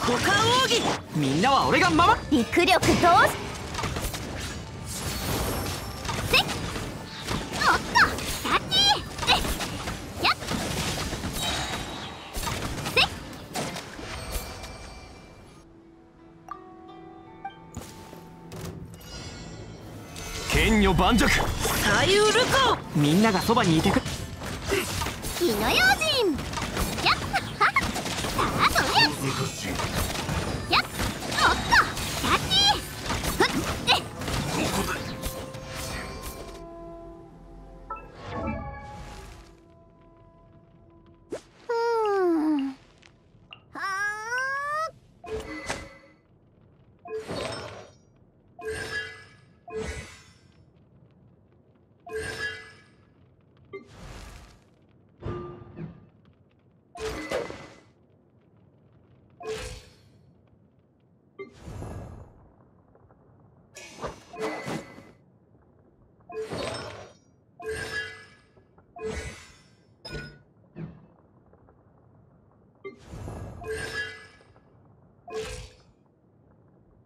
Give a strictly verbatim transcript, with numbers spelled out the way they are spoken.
五感奥義。みんなは俺がまま。 陸力どうす。せっおっとキャッチー。えやっせっ剣女盤石。左右ルコ。みんながそばにいてく。 火の用心。やっはっさあそれ。